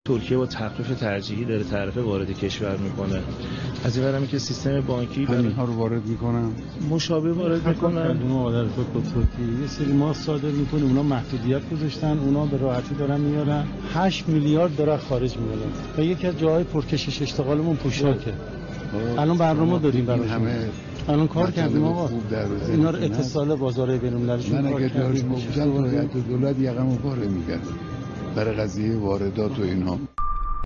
ترکیه با تخفیف ترجیحی داره طرف وارد کشور میکنه. از این برمی که سیستم بانکی اینها رو وارد میکنن، مشابه وارد میکنن. اون مادر فکر ترکیه یه سری ماست صادر میکنه، اونا محدودیت گذاشتن، اونا به راحتی دارن میارن. 8 میلیارد داره خارج میارن و یکی از جاهای پرکشش اشتغالمون پوشاکه. الان برنامه داریم برای همه، الان کار کردیم آقا اینا رو اتصال بازار بین‌المللی من اگه جاش بودم باید دولت یقمو پاره می‌کرد برای قضیه واردات و اینها.